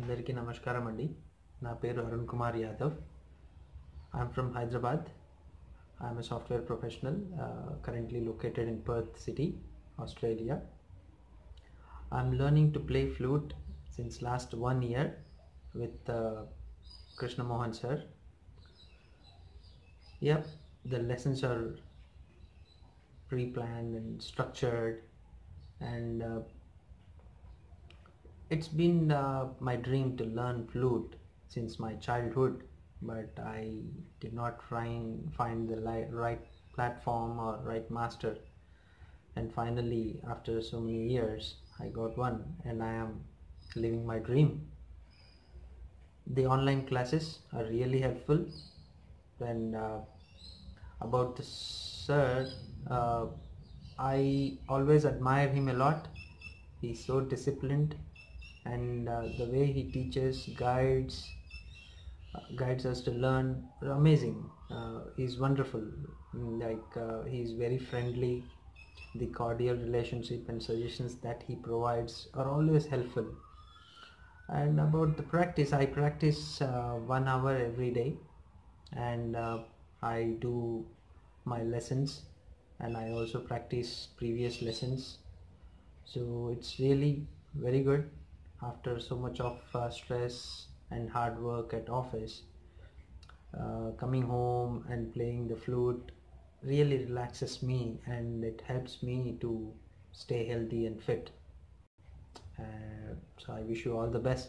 అందరికీ నమస్కారం అండి. నా పేరు Arun Kumar Yadav. I'm from Hyderabad. I'm a software professional currently located in Perth City, Australia. I'm learning to play flute since last 1 year with Krishna Mohan sir. Yep, the lessons are pre-planned and structured, and it's been my dream to learn flute since my childhood, but I did not find the right platform or right master, and finally after so many years I got one and I am living my dream. The online classes are really helpful. And about the sir, I always admire him a lot. He's so disciplined, and the way he teaches, guides us to learn are amazing. He's wonderful. He's very friendly. The cordial relationship and suggestions that he provides are always helpful. And about the practice, I practice 1 hour every day, and I do my lessons, and I also practice previous lessons. So it's really very good. After so much of stress and hard work at office, coming home and playing the flute really relaxes me, and it helps me to stay healthy and fit. So I wish you all the best.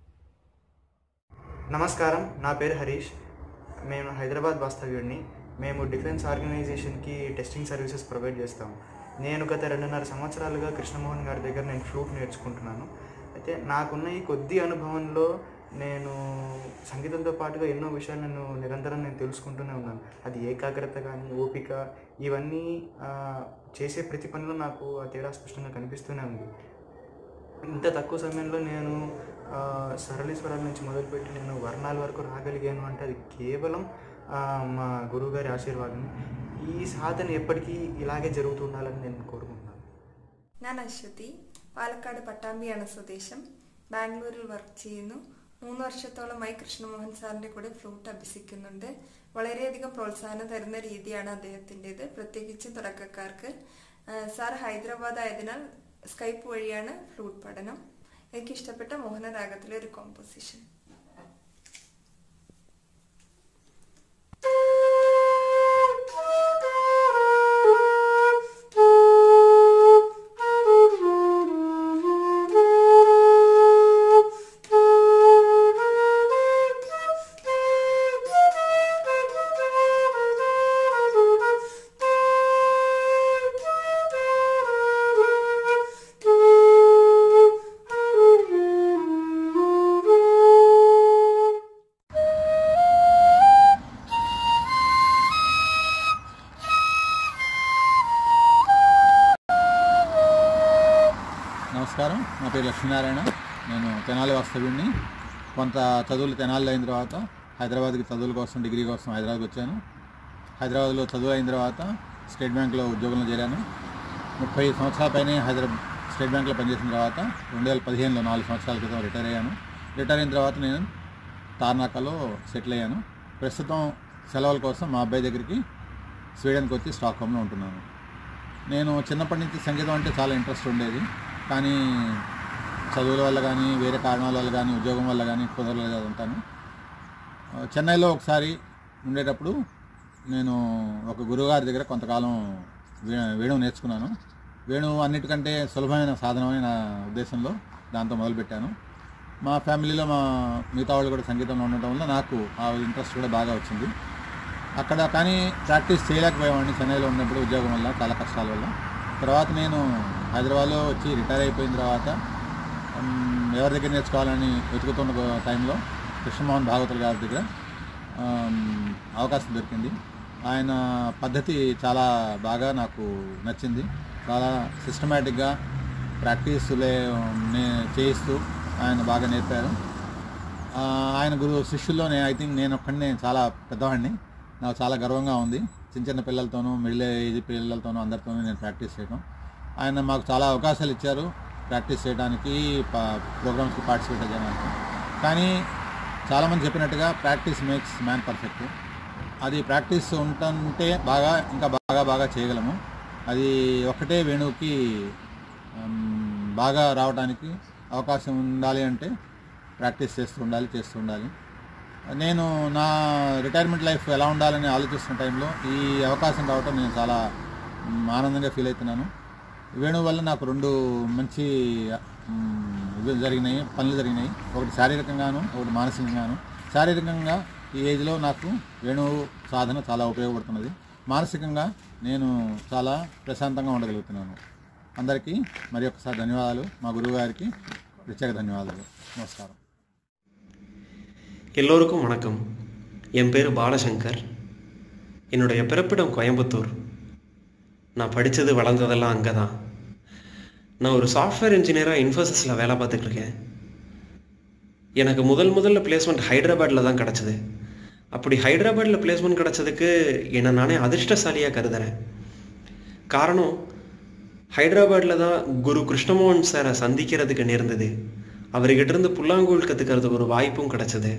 నమస్కారం, నా పేరు హరీష్. మేము హైదరాబాద్ వాస్తవ్యుడిని. మేము defence ఆర్గనైజేషన్కి testing services provide చేస్తాము. నేను గత 2.5 సంవత్సరాలుగా కృష్ణమోహన్ గారి దగ్గర నేను ఫ్లూట్ నేర్చుకుంటున్నాను. అయితే నాకున్న ఈ కొద్ది అనుభవంలో నేను సంగీతంతో పాటుగా ఎన్నో విషయాలు నిరంతరం తెలుసుకుంటూనే ఉన్నాను. అది ఏకాగ్రత కానీ, ఓపిక, ఇవన్నీ చేసే ప్రతి పనిలో నాకు ఆ తేడా స్పష్టంగా కనిపిస్తూనే ఉంది. ఇంత తక్కువ సమయంలో నేను సరళీస్వరాల నుంచి మొదలుపెట్టి నేను వర్ణాల వరకు రాగలిగాను అంటే అది కేవలం మా గురువుగారి ఆశీర్వాదం. ఈ సాధన ఎప్పటికీ ఇలాగే జరుగుతుండాలని నేను కోరుకుంటున్నాను. ഞാൻ അശ്വതി, പാലക്കാട് പട്ടാമ്പിയാണ് സ്വദേശം. ബാംഗ്ലൂരിൽ വർക്ക് ചെയ്യുന്നു. 3 വർഷത്തോളമായി കൃഷ്ണമോഹൻ സാറിൻ്റെ കൂടെ ഫ്ലൂട്ട് അഭ്യസിക്കുന്നുണ്ട്. വളരെയധികം പ്രോത്സാഹനം തരുന്ന രീതിയാണ് അദ്ദേഹത്തിൻ്റെത്, പ്രത്യേകിച്ച് തുടക്കക്കാർക്ക്. സാർ ഹൈദരാബാദ് ആയതിനാൽ സ്കൈപ്പ് വഴിയാണ് ഫ്ലൂട്ട് പഠനം. എനിക്കിഷ്ടപ്പെട്ട മോഹനരാഗത്തിലെ ഒരു കോമ്പോസിഷൻ. నమస్కారం, నా పేరు లక్ష్మీనారాయణ. నేను తెనాలి వాస్తవ్యుడిని. కొంత చదువులు తెనాలిలో అయిన తర్వాత హైదరాబాద్కి చదువుల కోసం, డిగ్రీ కోసం హైదరాబాద్కి వచ్చాను. హైదరాబాద్లో చదువు అయిన తర్వాత స్టేట్ బ్యాంక్లో ఉద్యోగంలో చేరాను. 30 సంవత్సరాల పైనే స్టేట్ బ్యాంక్లో పనిచేసిన తర్వాత 2015లో 4 సంవత్సరాల క్రితం రిటైర్ అయ్యాను. రిటైర్ అయిన తర్వాత నేను తార్నాకలో సెటిల్ అయ్యాను. ప్రస్తుతం సెలవుల కోసం మా అబ్బాయి దగ్గరికి స్వీడన్కి వచ్చి స్టాక్హోమ్లో ఉంటున్నాను. నేను చిన్నప్పటి నుంచి సంగీతం అంటే చాలా ఇంట్రెస్ట్ ఉండేది, కానీ చదువుల వల్ల కానీ, వేరే కారణాల వల్ల కానీ, ఉద్యోగం వల్ల కానీ కుదరలేదు ఉంటాను. చెన్నైలో ఒకసారి ఉండేటప్పుడు నేను ఒక గురువుగారి దగ్గర కొంతకాలం వేణువు నేర్చుకున్నాను. వేణువు అన్నిటికంటే సులభమైన సాధనమని నా ఉద్దేశంలో దాంతో మొదలుపెట్టాను. మా ఫ్యామిలీలో మిగతా వాళ్ళు కూడా సంగీతంలో ఉండటం వల్ల నాకు ఆ ఇంట్రెస్ట్ కూడా బాగా వచ్చింది. అక్కడ కానీ ప్రాక్టీస్ చేయలేకపోయేవాడిని చెన్నైలో ఉన్నప్పుడు, ఉద్యోగం వల్ల, చాలా కష్టాల వల్ల. తర్వాత నేను హైదరాబాద్లో వచ్చి రిటైర్ అయిపోయిన తర్వాత ఎవరి దగ్గర నేర్చుకోవాలని వెతుకుతున్న టైంలో కృష్ణమోహన్ భాగవతుల గారి దగ్గర అవకాశం దొరికింది. ఆయన పద్ధతి చాలా బాగా నాకు నచ్చింది. చాలా సిస్టమేటిక్గా ప్రాక్టీసులే చేయిస్తూ ఆయన బాగా నేర్పారు. ఆయన శిష్యుల్లోనే ఐ థింక్ నేను ఒక్కడినే చాలా పెద్దవాడిని. నాకు చాలా గర్వంగా ఉంది. చిన్న పిల్లలతోనూ, మిడిల్ ఏజ్ పిల్లలతోనూ అందరితోనూ నేను ప్రాక్టీస్ చేయడం. ఆయన మాకు చాలా అవకాశాలు ఇచ్చారు ప్రాక్టీస్ చేయడానికి, ప్రోగ్రామ్స్కి పార్టిసిపేట్ చేయడానికి. కానీ చాలామంది చెప్పినట్టుగా ప్రాక్టీస్ మేక్స్ మ్యాన్ పర్ఫెక్ట్. అది ప్రాక్టీస్ ఉంటుంటే ఇంకా బాగా చేయగలము. అది ఒక్కటే వేణువుకి బాగా రావడానికి అవకాశం ఉండాలి అంటే ప్రాక్టీస్ చేస్తూ ఉండాలి. నేను నా రిటైర్మెంట్ లైఫ్ ఎలా ఉండాలని ఆలోచిస్తున్న టైంలో ఈ అవకాశం రావటం నేను చాలా ఆనందంగా ఫీల్ అవుతున్నాను. వేణువు వల్ల నాకు 2 మంచి పనులు జరిగినాయి. ఒకటి శారీరకంగాను, ఒకటి మానసికంగాను. శారీరకంగా ఈ ఏజ్లో నాకు వేణువు సాధన చాలా ఉపయోగపడుతున్నది. మానసికంగా నేను చాలా ప్రశాంతంగా ఉండగలుగుతున్నాను. అందరికీ మరి ఒకసారి ధన్యవాదాలు. మా గురువు గారికి பிரத்யேக ధన్యవాదాలు. நமஸ்காரம். எல்லோருக்கும் வணக்கம். என் பேர் பாலசங்கர். என்னுடைய பிறப்பிடம் கோயம்புத்தூர். நான் படித்தது வளர்ந்ததெல்லாம் அங்கே தான். நான் ஒரு சாஃப்ட்வேர் இன்ஜினியராக இன்ஃபோசிஸில் வேலை பார்த்துட்ருக்கேன். எனக்கு முதல்ல பிளேஸ்மெண்ட் ஹைதராபாடில் தான் கிடச்சிது. அப்படி ஹைதராபாடில் பிளேஸ்மெண்ட் கிடச்சதுக்கு என்னை நானே அதிர்ஷ்டசாலியாக கருதுகிறேன். காரணம், ஹைதராபாடில் தான் குரு கிருஷ்ணமோகன் சாரை சந்திக்கிறதுக்கு நேர்ந்தது. அவர்கிட்டருந்து புல்லாங்குழல் கற்றுக்கிறதுக்கு ஒரு வாய்ப்பும் கிடச்சிது.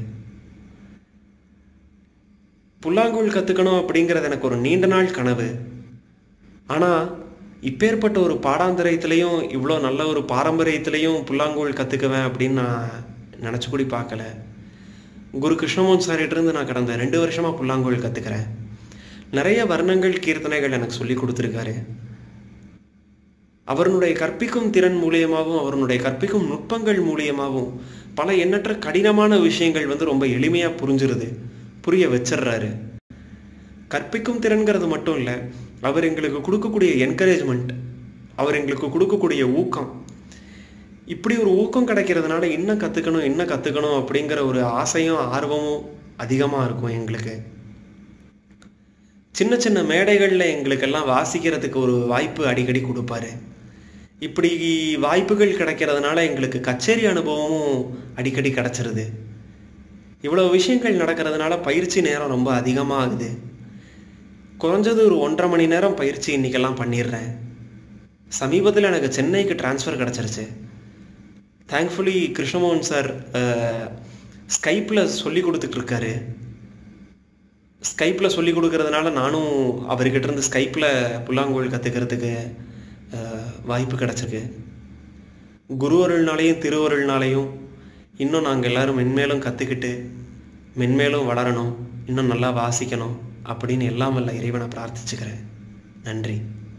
புல்லாங்குழல் கற்றுக்கணும் அப்படிங்கிறது எனக்கு ஒரு நீண்ட நாள் கனவு. ஆனால் இப்பேற்பட்ட ஒரு பாடாந்திரயத்துலேயும் இவ்வளோ நல்ல ஒரு பாரம்பரியத்துலேயும் புல்லாங்குழல் கற்றுக்குவேன் அப்படின்னு நான் நினச்சி கூட பார்க்கல. குரு கிருஷ்ணமோகன் சார்கிட்டருந்து நான் கடந்த 2 வருஷமாக புல்லாங்குழல் கற்றுக்கிறேன். நிறைய வர்ணங்கள், கீர்த்தனைகள் எனக்கு சொல்லி கொடுத்துருக்காரு. அவருடைய கற்பிக்கும் திறன் மூலியமாகவும் அவருடைய கற்பிக்கும் நுட்பங்கள் மூலியமாகவும் பல எண்ணற்ற கடினமான விஷயங்கள் ரொம்ப எளிமையாக புரிய வச்சிடுறாரு. கற்பிக்கும் திறன்கிறது மட்டும் இல்லை, அவர் எங்களுக்கு கொடுக்கக்கூடிய என்கரேஜ்மெண்ட், அவர் எங்களுக்கு கொடுக்கக்கூடிய ஊக்கம், இப்படி ஒரு ஊக்கம் கிடைக்கிறதுனால இன்னும் கற்றுக்கணும் அப்படிங்கிற ஒரு ஆசையும் ஆர்வமும் அதிகமாக இருக்கும் எங்களுக்கு. சின்ன சின்ன மேடைகளில் எங்களுக்கெல்லாம் வாசிக்கிறதுக்கு ஒரு வாய்ப்பு அடிக்கடி கொடுப்பாரு. இப்படி வாய்ப்புகள் கிடைக்கிறதுனால எங்களுக்கு கச்சேரி அனுபவமும் அடிக்கடி கிடச்சிருது. இவ்வளோ விஷயங்கள் நடக்கிறதுனால பயிற்சி நேரம் ரொம்ப அதிகமாக ஆகுது. குறைஞ்சது ஒரு 1.5 மணி நேரம் பயிற்சி இன்றைக்கெல்லாம் பண்ணிடுறேன். சமீபத்தில் எனக்கு சென்னைக்கு ட்ரான்ஸ்ஃபர் கிடச்சிருச்சு. தேங்க்ஃபுல்லி கிருஷ்ணமோகன் சார் ஸ்கைப்பில் சொல்லி கொடுத்துட்ருக்காரு. ஸ்கைப்பில் சொல்லி கொடுக்கறதுனால நானும் அவர்கிட்டருந்து ஸ்கைப்பில் புல்லாங்குழல் கற்றுக்கிறதுக்கு வாய்ப்பு கிடச்சிருக்கு. குருவருள்னாலையும் திருவருள்னாலையும் இன்னும் நாங்கள் எல்லோரும் மென்மேலும் கற்றுக்கிட்டு மென்மேலும் வளரணும், இன்னும் நல்லா வாசிக்கணும் அப்படின்னு எல்லாம் வல்ல இறைவனை பிரார்த்திச்சுக்கிறேன். நன்றி.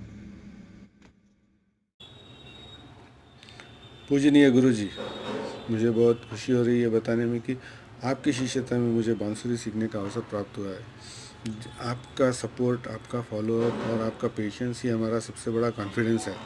पूजनीय गुरुजी, मुझे बहुत खुशी हो रही है बताने में कि आपकी शिष्यता में मुझे बांसुरी सीखने का अवसर प्राप्त हुआ है. आपका सपोर्ट, आपका फॉलोअप और आपका पेशेंस ही हमारा सबसे बड़ा कॉन्फिडेंस है.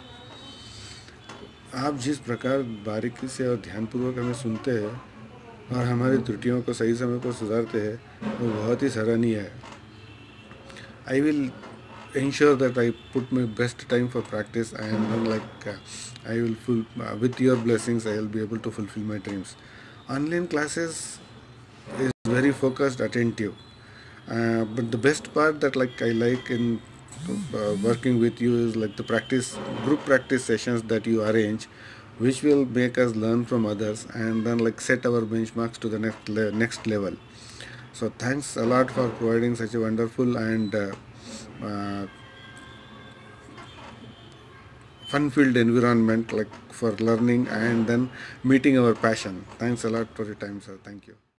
आप जिस प्रकार बारीकी से और ध्यानपूर्वक हमें सुनते हैं और हमारी त्रुटियों को सही समय पर सुधारते हैं, वो बहुत ही सराहनीय है. I will ensure that I put my best time for practice, and I will with your blessings I will be able to fulfill my dreams. Online classes is very focused, attentive, but the best part that I like in working with you is the group practice sessions that you arrange, which will make us learn from others and then set our benchmarks to the next level. So thanks a lot for providing such a wonderful and fun-filled environment for learning and then meeting our passion. Thanks a lot for your time, sir. Thank you.